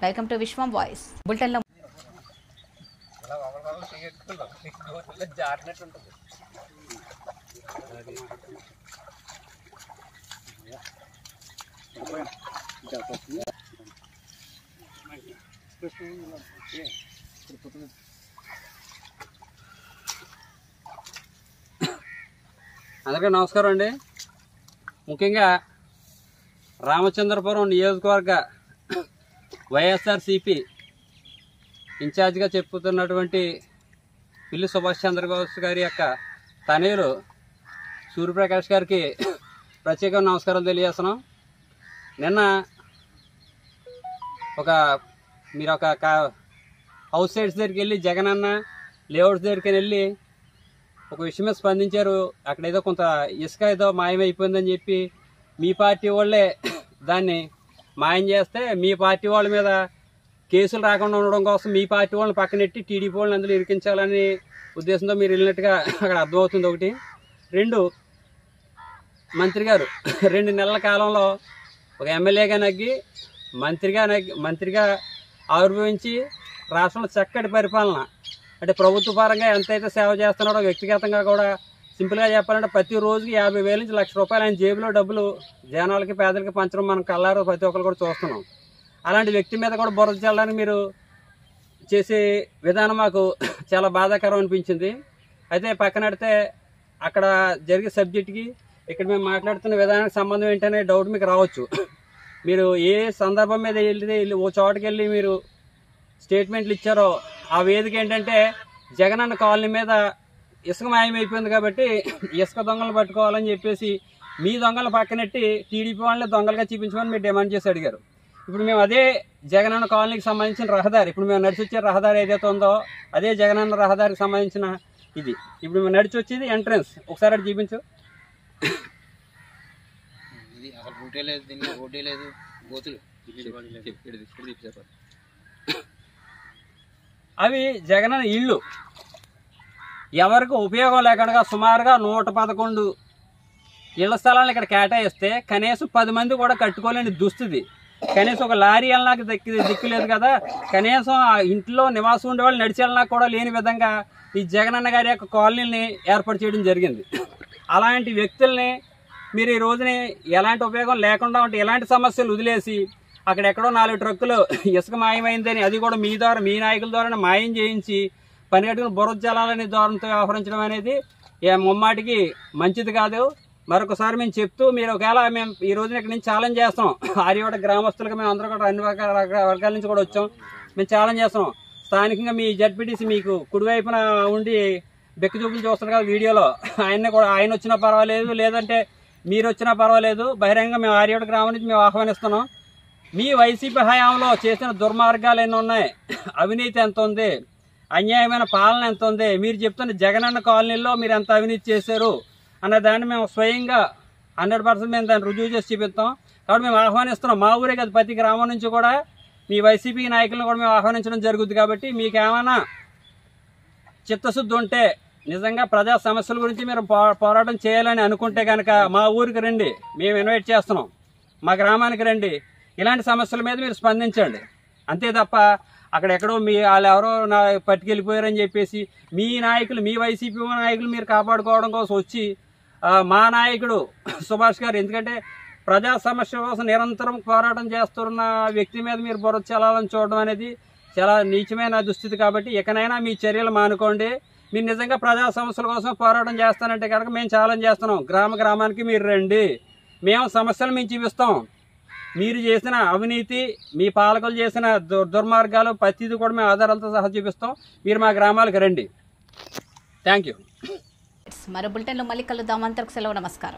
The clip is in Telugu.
Welcome to Vishwam voice bulletin లో అందరికీ నమస్కారం అండి. ముఖ్యంగా రామచంద్రపురం నియోజకవర్గ వైఎస్ఆర్సీపీ ఇన్ఛార్జిగా చెప్పుతున్నటువంటి పిల్లి సుభాష్ చంద్రబోస్ గారి యొక్క తనయులు సూర్యప్రకాష్ గారికి ప్రత్యేక నమస్కారం తెలియజేస్తున్నాం. నిన్న మీరు ఒక హౌస్ సైడ్స్ దగ్గరికి వెళ్ళి జగనన్న లేఅవుట్స్ దగ్గరికి వెళ్ళి ఒక విషయమే స్పందించారు. అక్కడ ఏదో కొంత ఇసుక ఏదో మాయమైపోయిందని చెప్పి మీ పార్టీ వాళ్ళే దాన్ని మాయం చేస్తే మీ పార్టీ వాళ్ళ మీద కేసులు రాకుండా ఉండడం కోసం మీ పార్టీ వాళ్ళని పక్కనెట్టి టీడీపీ వాళ్ళని అందులో ఇరికించాలని ఉద్దేశంతో మీరు వెళ్ళినట్టుగా అక్కడ అర్థమవుతుంది. ఒకటి. రెండు, మంత్రి గారు 2 నెలల కాలంలో ఒక ఎమ్మెల్యేగా నగ్గి మంత్రిగా ఆవిర్భవించి రాష్ట్రంలో చక్కటి పరిపాలన అంటే ప్రభుత్వ పరంగా ఎంతైతే సేవ చేస్తున్నాడో వ్యక్తిగతంగా కూడా సింపుల్గా చెప్పాలంటే ప్రతి రోజుకి 50,000 నుంచి ₹1,00,000 ఆయన జేబులో డబ్బులు జనాలకి పేదలకి పంచడం మనం కల్లారో ప్రతి ఒక్కరు కూడా చూస్తున్నాం. అలాంటి వ్యక్తి మీద కూడా బురద చల్లడానికి మీరు చేసే విధానం మాకు చాలా బాధాకరం అనిపించింది. అయితే పక్కనడితే అక్కడ జరిగే సబ్జెక్ట్కి ఇక్కడ మేము మాట్లాడుతున్న విధానానికి సంబంధం ఏంటనే డౌట్ మీకు రావచ్చు. మీరు ఏ సందర్భం మీద వెళ్ళి ఓ చోటుకి వెళ్ళి మీరు స్టేట్మెంట్లు ఇచ్చారో ఆ వేదిక ఏంటంటే జగనన్న కాలనీ మీద ఇసుక మాయమైపోయింది కాబట్టి ఇసుక దొంగలు పట్టుకోవాలని చెప్పేసి మీ దొంగలు పక్కనెట్టి టీడీపీ వాళ్ళని దొంగలుగా చూపించమని మీరు డిమాండ్ చేసి అడిగారు. ఇప్పుడు మేము అదే జగనన్న కాలనీకి సంబంధించిన రహదారి, ఇప్పుడు మేము నడిచి వచ్చే రహదారి ఏదైతే ఉందో అదే జగనన్న రహదారికి సంబంధించిన ఇది. ఇప్పుడు మేము నడిచి వచ్చేది ఎంట్రన్స్, ఒకసారి అటు చూపించు. అవి జగనన్న ఇళ్ళు ఎవరికి ఉపయోగం లేకుండా సుమారుగా 111 ఇళ్ల స్థలాలను ఇక్కడ కేటాయిస్తే కనీసం 10 మంది కూడా కట్టుకోలేని దుస్థితి. కనీసం ఒక లారీ వెళ్ళడానికి దిక్కు లేదు కదా, కనీసం ఆ ఇంట్లో నివాసం ఉండే వాళ్ళు నడిచి వెళ్ళినా కూడా లేని విధంగా ఈ జగనన్న గారి యొక్క కాలనీని ఏర్పాటు చేయడం జరిగింది. అలాంటి వ్యక్తుల్ని మీరు ఈ రోజుని ఎలాంటి ఉపయోగం లేకుండా ఉంటే ఎలాంటి సమస్యలు వదిలేసి అక్కడెక్కడో 4 ట్రక్కులు ఇసుక మాయమైందని అది కూడా మీ నాయకుల ద్వారా మాయం చేయించి పని కట్టుకుని బురద జలాలని దూరంతో వ్యవహరించడం అనేది ముమ్మాటికి మంచిది కాదు. మరొకసారి మేము చెప్తూ మీరు ఒకవేళ మేము ఈ రోజున ఇక్కడ నుంచి ఛాలెంజ్ చేస్తాం. ఆర్యవట గ్రామస్తులుగా మేము అందరూ కూడా అన్ని వర్గాల నుంచి కూడా వచ్చాం. మేము ఛాలెంజ్ చేస్తాం. స్థానికంగా మీ జడ్పీటీసీ మీకు కుడివైపున ఉండి బెక్కి చూపులు చూస్తారు కదా వీడియోలో, ఆయన వచ్చినా పర్వాలేదు, లేదంటే మీరు వచ్చినా పర్వాలేదు, బహిరంగంగా మేము ఆర్యవట గ్రామం నుంచి మేము ఆహ్వానిస్తున్నాం. మీ వైసీపీ హయాంలో చేసిన దుర్మార్గాలు ఎన్ని ఉన్నాయి, అవినీతి ఎంత ఉంది, అన్యాయమైన పాలన ఎంత ఉంది, మీరు చెప్తున్న జగనన్న కాలనీలో మీరు ఎంత అవినీతి చేశారు అన్న దాన్ని మేము స్వయంగా 100% మేము దాన్ని రుజువు చేసి చూపిస్తాం. కాబట్టి మేము ఆహ్వానిస్తున్నాం. మా ఊరే కదా, ప్రతి గ్రామం నుంచి కూడా మీ వైసీపీ నాయకులను కూడా మేము ఆహ్వానించడం జరుగుతుంది. కాబట్టి మీకు ఏమైనా చిత్తశుద్ధి ఉంటే నిజంగా ప్రజా సమస్యల గురించి మీరు పోరాటం చేయాలని అనుకుంటే కనుక మా ఊరికి రండి, మేము ఇన్వైట్ చేస్తున్నాం. మా గ్రామానికి రండి, ఇలాంటి సమస్యల మీద మీరు స్పందించండి. అంతే తప్ప అక్కడెక్కడో వాళ్ళు ఎవరో పట్టుకెళ్ళిపోయారని చెప్పేసి మీ వైసీపీ నాయకులు మీరు కాపాడుకోవడం కోసం వచ్చి మా నాయకుడు సుభాష్ గారు, ఎందుకంటే ప్రజా సమస్య కోసం నిరంతరం పోరాటం చేస్తున్న వ్యక్తి మీద మీరు బురద చల్లాలని చూడడం అనేది చాలా నీచమైన దుస్థితి. కాబట్టి ఇకనైనా మీ చర్యలు మానుకోండి. మీరు నిజంగా ప్రజా సమస్యల కోసం పోరాటం చేస్తానంటే కనుక మేము ఛాలెంజ్ చేస్తున్నాం. గ్రామానికి మీరు రండి, మేము సమస్యలు మేము చూపిస్తాం. మీరు చేసిన అవినీతి, మీ పాలకులు చేసిన దుర్మార్గాలు ప్రతిదీ కూడా మేము ఆధారాలతో సహా చూపిస్తాం. మీరు మా గ్రామాలకు రండి. Thank you. మరో బులెటిన్లో మళ్ళీ కలుద్దాం. అంతవరకు సెలవు. నమస్కారం.